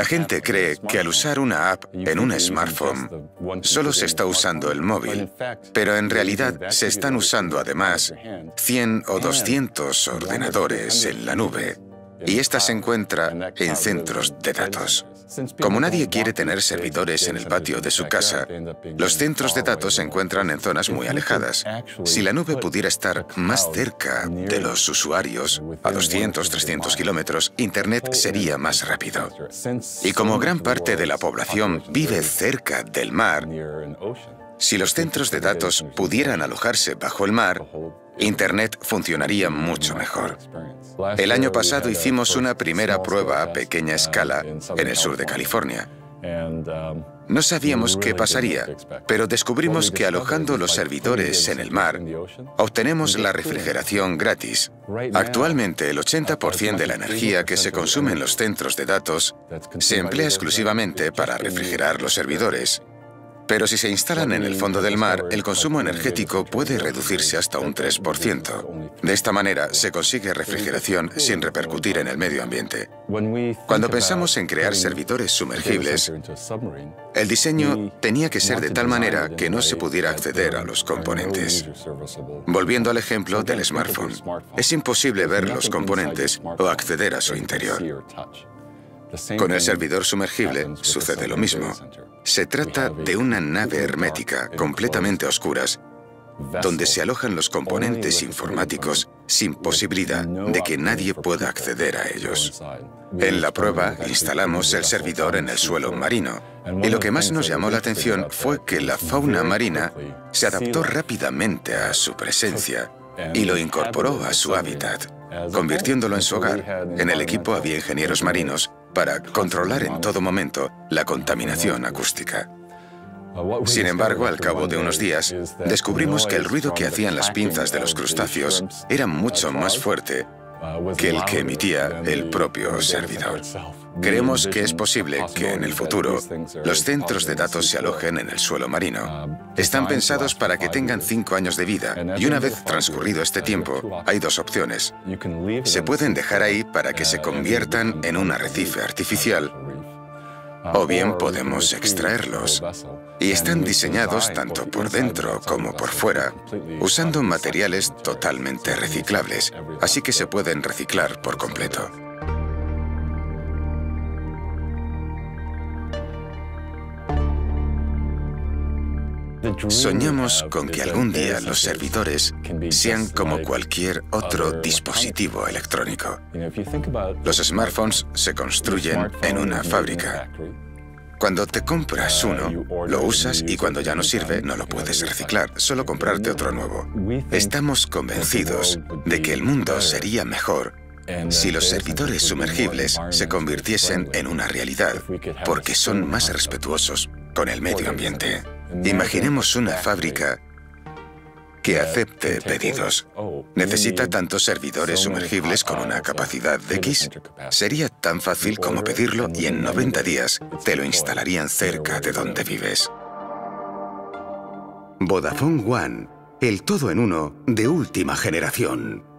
La gente cree que al usar una app en un smartphone, solo se está usando el móvil, pero en realidad se están usando además 100 o 200 ordenadores en la nube, y esta se encuentra en centros de datos. Como nadie quiere tener servidores en el patio de su casa, los centros de datos se encuentran en zonas muy alejadas. Si la nube pudiera estar más cerca de los usuarios, a 200, 300 kilómetros, Internet sería más rápido. Y como gran parte de la población vive cerca del mar, si los centros de datos pudieran alojarse bajo el mar, Internet funcionaría mucho mejor. El año pasado hicimos una primera prueba a pequeña escala en el sur de California. No sabíamos qué pasaría, pero descubrimos que alojando los servidores en el mar, obtenemos la refrigeración gratis. Actualmente, el 80% de la energía que se consume en los centros de datos se emplea exclusivamente para refrigerar los servidores. Pero si se instalan en el fondo del mar, el consumo energético puede reducirse hasta un 3%. De esta manera, se consigue refrigeración sin repercutir en el medio ambiente. Cuando pensamos en crear servidores sumergibles, el diseño tenía que ser de tal manera que no se pudiera acceder a los componentes. Volviendo al ejemplo del smartphone, es imposible ver los componentes o acceder a su interior. Con el servidor sumergible sucede lo mismo. Se trata de una nave hermética, completamente a oscuras, donde se alojan los componentes informáticos sin posibilidad de que nadie pueda acceder a ellos. En la prueba instalamos el servidor en el suelo marino, y lo que más nos llamó la atención fue que la fauna marina se adaptó rápidamente a su presencia y lo incorporó a su hábitat, convirtiéndolo en su hogar. En el equipo había ingenieros marinos para controlar en todo momento la contaminación acústica. Sin embargo, al cabo de unos días, descubrimos que el ruido que hacían las pinzas de los crustáceos era mucho más fuerte que el que emitía el propio servidor. Creemos que es posible que en el futuro los centros de datos se alojen en el suelo marino. Están pensados para que tengan 5 años de vida, y una vez transcurrido este tiempo, hay dos opciones. Se pueden dejar ahí para que se conviertan en un arrecife artificial, o bien podemos extraerlos. Y están diseñados tanto por dentro como por fuera, usando materiales totalmente reciclables, así que se pueden reciclar por completo. Soñamos con que algún día los servidores sean como cualquier otro dispositivo electrónico. Los smartphones se construyen en una fábrica. Cuando te compras uno, lo usas y cuando ya no sirve, no lo puedes reciclar, solo comprarte otro nuevo. Estamos convencidos de que el mundo sería mejor si los servidores sumergibles se convirtiesen en una realidad, porque son más respetuosos con el medio ambiente. Imaginemos una fábrica que acepte pedidos. ¿Necesita tantos servidores sumergibles con una capacidad de X? Sería tan fácil como pedirlo y en 90 días te lo instalarían cerca de donde vives. Vodafone One, el todo en uno de última generación.